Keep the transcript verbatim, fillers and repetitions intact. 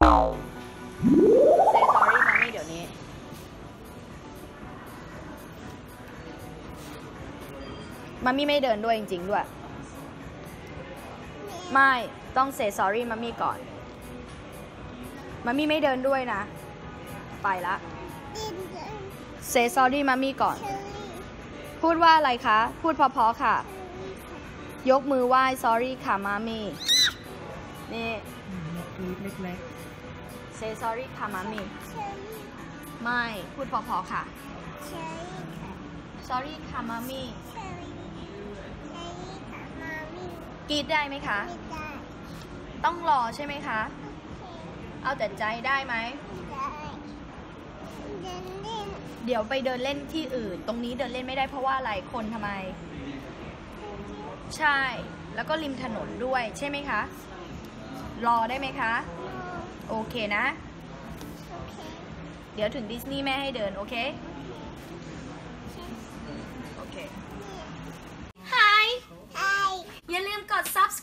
say sorry มามี่เดี๋ยวนี้มามี่ไม่เดินด้วยจริงๆด้วยไม่ต้อง say sorry มามี่ก่อนมามี่ไม่เดินด้วยนะไปละ say sorry มามี่ก่อนพูดว่าอะไรคะพูดเพราะๆค่ะยกมือไหว้ sorry ค่ะมามี่นี่เล็กๆ say sorry ค่ะมามี่ไม่พูดเพราะๆค่ะ sorry ค่ะมามี่กรีดได้ไหมคะต้องรอใช่ไหมคะเอาแต่ใจได้ไหมเดี๋ยวไปเดินเล่นที่อื่นตรงนี้เดินเล่นไม่ได้เพราะว่าอะไรคนทำไมใช่แล้วก็ริมถนนด้วยใช่ไหมคะรอได้ไหมคะโอเคนะเดี๋ยวถึงดิสนีย์แม่ให้เดินโอเคโอเค Hi อย่าลืมกด ซับส